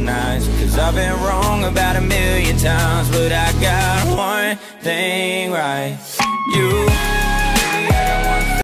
nights, 'cause I've been wrong about 1,000,000 times, but I got one thing right. You